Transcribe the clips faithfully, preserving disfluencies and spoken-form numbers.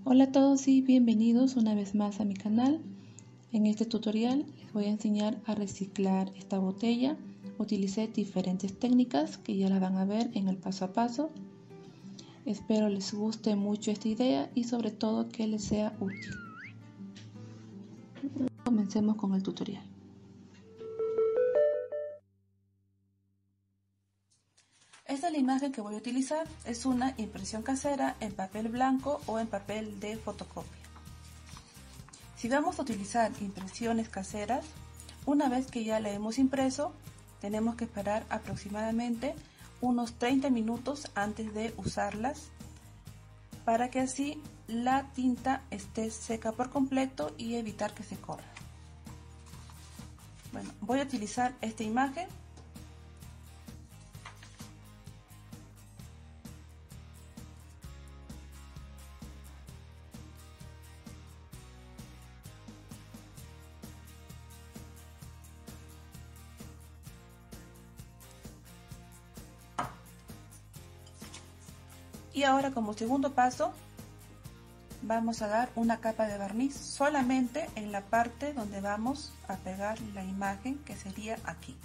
Hola a todos y bienvenidos una vez más a mi canal. En este tutorial les voy a enseñar a reciclar esta botella. Utilicé diferentes técnicas que ya las van a ver en el paso a paso. Espero les guste mucho esta idea y sobre todo que les sea útil. Comencemos con el tutorial. Esta es la imagen que voy a utilizar. Es una impresión casera en papel blanco o en papel de fotocopia. Si vamos a utilizar impresiones caseras, una vez que ya la hemos impreso, tenemos que esperar aproximadamente unos treinta minutos antes de usarlas para que así la tinta esté seca por completo y evitar que se corra. Bueno, voy a utilizar esta imagen. Y ahora, como segundo paso, vamos a dar una capa de barniz solamente en la parte donde vamos a pegar la imagen, que sería aquí.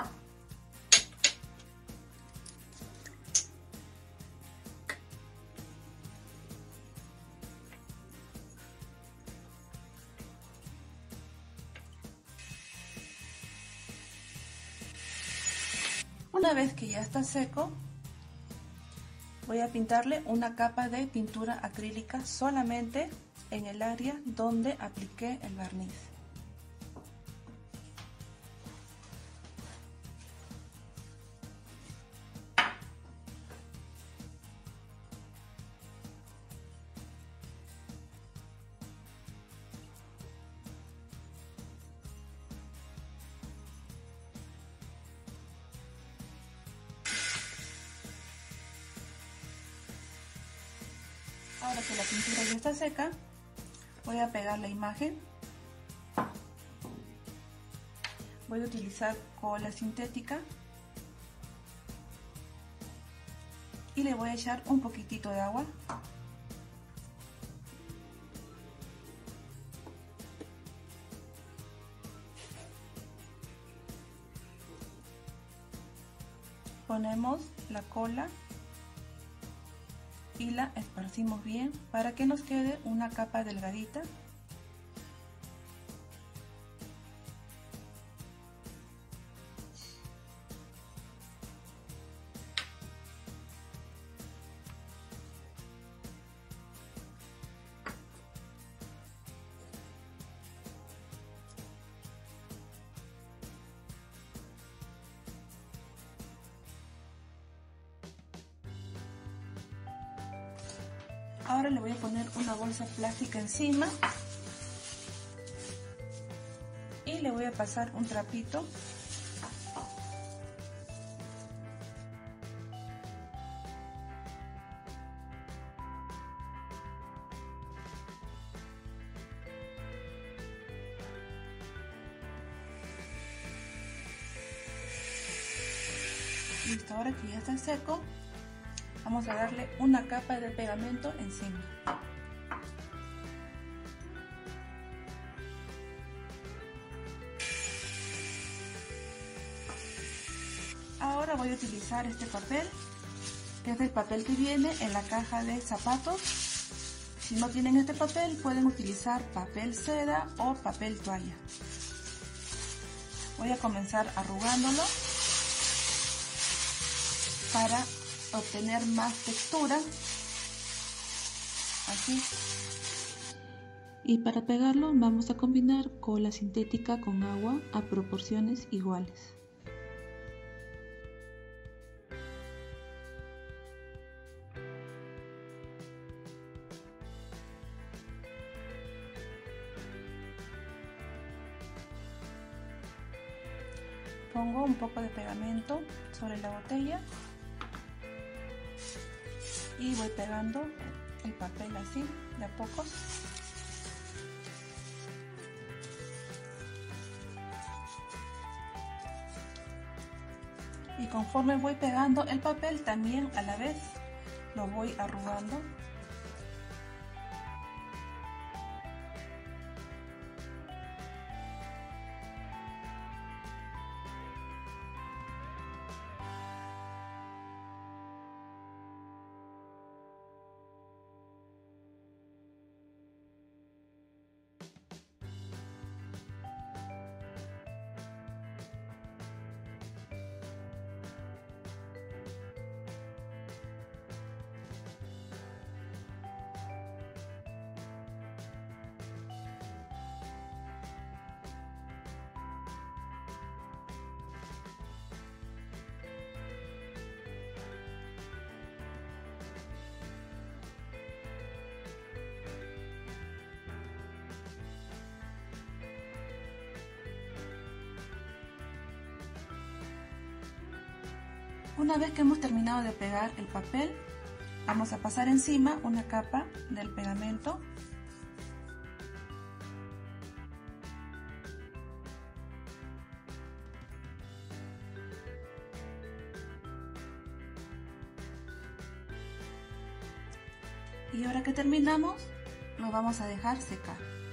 Una vez que ya está seco, voy a pintarle una capa de pintura acrílica solamente en el área donde apliqué el barniz. Ahora que la pintura ya está seca, voy a pegar la imagen. Voy a utilizar cola sintética y le voy a echar un poquitito de agua. Ponemos la cola y la esparcimos bien para que nos quede una capa delgadita. Ahora le voy a poner una bolsa plástica encima y le voy a pasar un trapito. Listo, ahora que ya está seco, vamos a darle una capa de pegamento encima. Ahora voy a utilizar este papel, que es el papel que viene en la caja de zapatos. Si no tienen este papel, pueden utilizar papel seda o papel toalla. Voy a comenzar arrugándolo para obtener más textura, así. Y para pegarlo vamos a combinar cola sintética con agua a proporciones iguales. Pongo un poco de pegamento sobre la botella y voy pegando el papel así, de a pocos. Y conforme voy pegando el papel, también a la vez lo voy arrugando. Una vez que hemos terminado de pegar el papel, vamos a pasar encima una capa del pegamento. Y ahora que terminamos, lo vamos a dejar secar.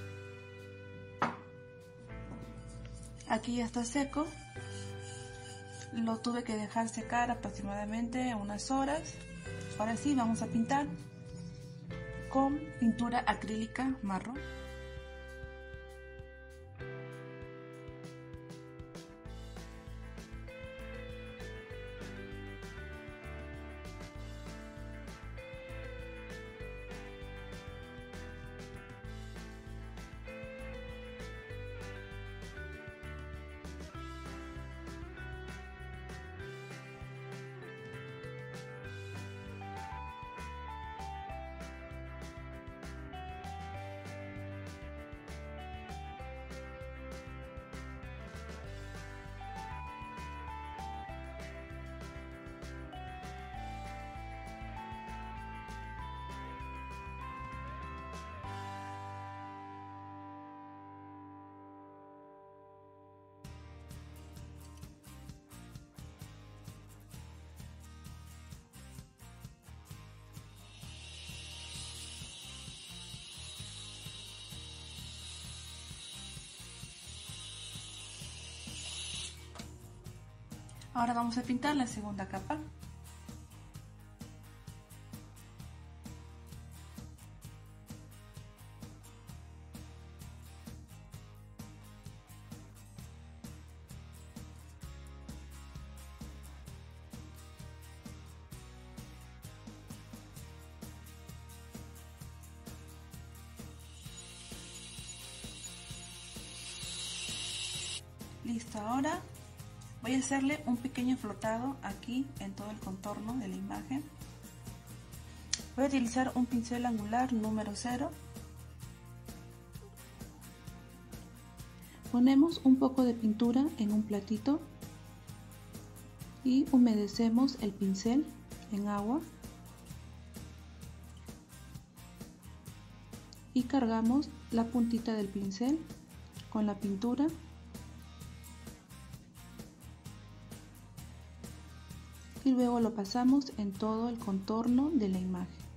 Aquí ya está seco. Lo tuve que dejar secar aproximadamente unas horas. Ahora sí, vamos a pintar con pintura acrílica marrón. Ahora vamos a pintar la segunda capa. Listo, ahora voy a hacerle un pequeño flotado aquí en todo el contorno de la imagen. Voy a utilizar un pincel angular número cero. Ponemos un poco de pintura en un platito y humedecemos el pincel en agua y cargamos la puntita del pincel con la pintura. Y luego lo pasamos en todo el contorno de la imagen.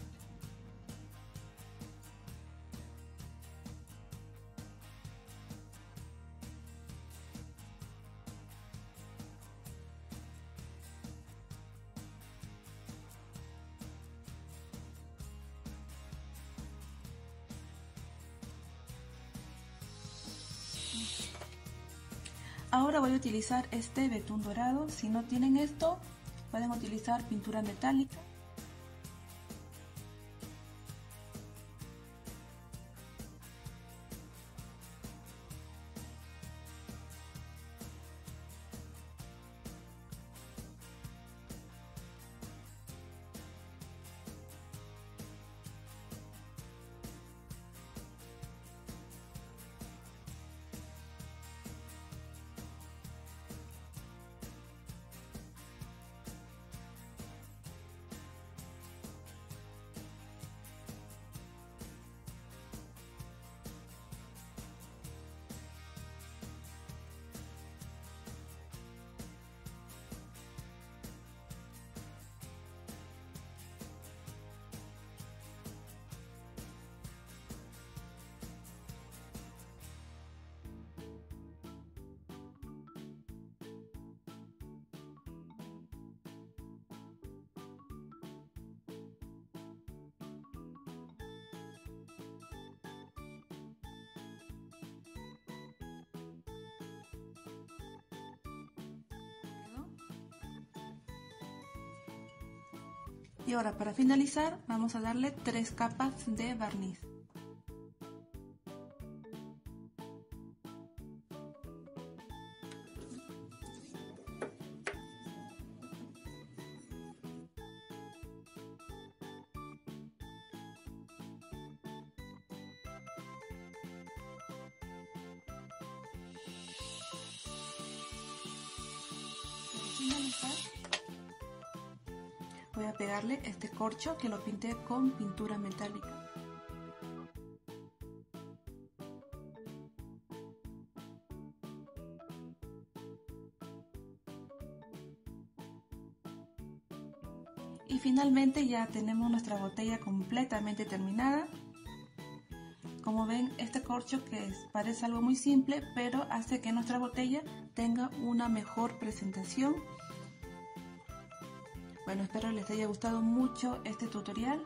Ahora voy a utilizar este betún dorado. Si no tienen esto, pueden utilizar pintura metálica. Y ahora, para finalizar, vamos a darle tres capas de barniz. Para finalizar, voy a pegarle este corcho que lo pinté con pintura metálica. Y finalmente ya tenemos nuestra botella completamente terminada. Como ven, este corcho que es, parece algo muy simple, pero hace que nuestra botella tenga una mejor presentación. Bueno, espero les haya gustado mucho este tutorial.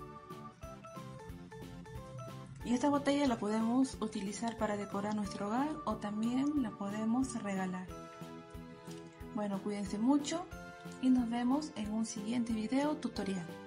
Y esta botella la podemos utilizar para decorar nuestro hogar o también la podemos regalar. Bueno, cuídense mucho y nos vemos en un siguiente video tutorial.